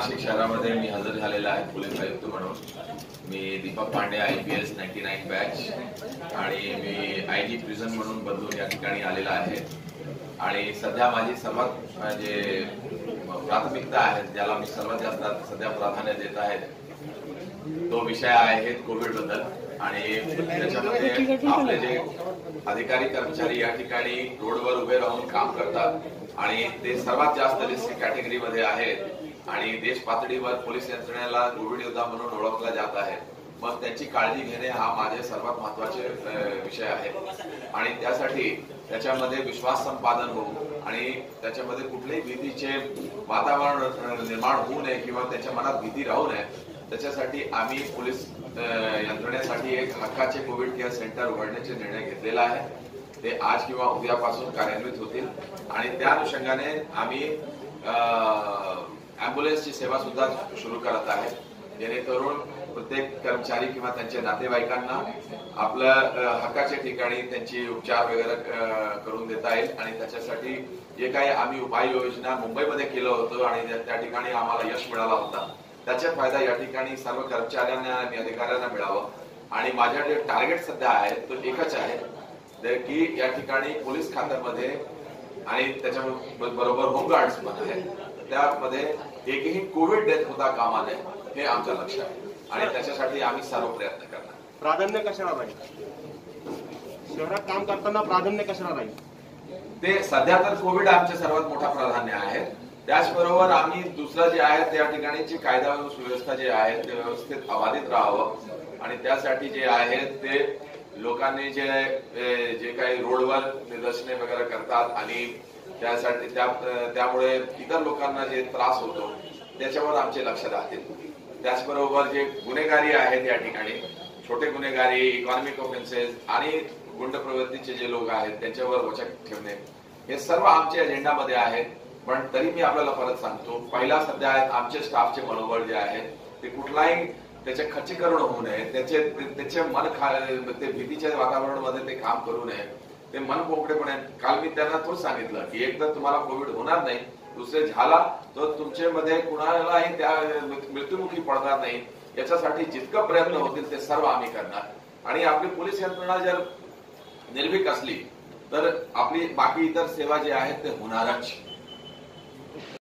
नाशिक शहरामध्ये मी हजर झालेला आहे पोलीस आयुक्त म्हणून। मी दीपक पांडे IPS 99 बॅच आणि मी IG प्रिझन म्हणून बदलून या ठिकाणी आलेला आहे। आणि सध्या माझी सर्वात जे प्राथमिकता आहे, ज्याला मी सर्वात जास्त सध्या प्राधान्य देत आहे, तो विषय आहे कोविड बद्दल। आणि त्याच्यामध्ये आपले जे अधिकारी कर्मचारी या ठिकाणी रोडवर उभे राहून काम करतात आणि ते सर्वात जास्त रिस्क कॅटेगरीमध्ये आहेत आणि देश पातळीवर पोलीस यंत्रणेला कोविड योद्धा म्हणून ओळखला जात आहे। मग त्यांची काळजी घेणे हा माझे सर्वात महत्त्वाचे विषय आहे आणि त्यासाठी त्याच्यामध्ये विश्वास संपादन होऊ आणि त्याच्यामध्ये कुठल्याही भीतीचे वातावरण निर्माण होऊ नये किंवा त्याच्या मनात भीती राहू नये, त्याच्यासाठी आम्ही पोलीस यंत्रणेसाठी एक हक्काचे कोविड केअर सेंटर उघडण्याचे निर्णय घेतलेला आहे। ते आज किंवा उद्यापासून कार्यान्वित होतील आणि त्या अनुषंगाने आम्ही अँब्युलन्सची सेवा सुद्धा सुरू करत आहे, जेणेकरून प्रत्येक कर्मचारी किंवा त्यांच्या नातेवाईकांना आपल्या हक्काच्या ठिकाणी त्यांची उपचार वगैरे करून देता येईल। आणि त्याच्यासाठी जे काही आम्ही उपाययोजना मुंबईमध्ये केलं होतं आणि त्या ठिकाणी आम्हाला यश मिळाला होता, त्याचा फायदा या ठिकाणी सर्व कर्मचाऱ्यांना आणि अधिकाऱ्यांना मिळावा। आणि माझ्या जे टार्गेट सध्या आहे तो एकच आहे की या ठिकाणी पोलीस खात्यामध्ये आणि त्याच्या बरोबर होमगार्ड्स पण आहे, त्यामध्ये एकही कोविड डेथ होता कामा नये, हे आमचं लक्ष आहे आणि त्याच्यासाठी आम्ही सर्व प्रयत्न करणार। प्राधान्य कशाला राहील? शहरात काम करताना प्राधान्य कशाला राहील? ते सध्या तर कोविड आमचे सर्वात मोठा प्राधान्य आहे। त्याचबरोबर आम्ही दुसरं जे आहे त्या ठिकाणीची कायदा व सुव्यवस्था जे आहे ते व्यवस्थित अबाधित राहावं आणि त्यासाठी जे आहे ते लोकांनी जे काही रोडवर निदर्शने वगैरे करतात आणि त्यासाठी त्यामुळे इतर लोकांना जे त्रास होतो त्याच्यावर आमचे लक्ष राहतील। त्याचबरोबर जे गुन्हेगारी आहेत या ठिकाणी, छोटे गुन्हेगारी, इकॉनॉमिक ऑफेन्सेस आणि गुंड प्रवृत्तीचे जे लोक आहेत त्यांच्यावर वचक ठेवणे, हे सर्व आमच्या एजेंडामध्ये आहेत। पण तरी मी आपल्याला परत सांगतो, पहिला सध्या आमचे स्टाफचे मनोबल जे आहे ते कुठलाही त्याचे खच्चीकरण होऊ नये, त्याचे मन ते भीतीच्या वातावरणामध्ये ते काम करू नये, ते मन मोकळेपणे। काल मी त्यांना तोच सांगितलं की एक तर तुम्हाला कोविड होणार नाही, दुसरे झाला तर तुमच्यामध्ये कुणालाही त्या मृत्युमुखी पडणार नाही, याच्यासाठी जितकं प्रयत्न होतील ते सर्व आम्ही करणार। आणि आपली पोलीस यंत्रणा जर निर्भीक असली तर आपली बाकी इतर सेवा जे आहेत ते होणारच।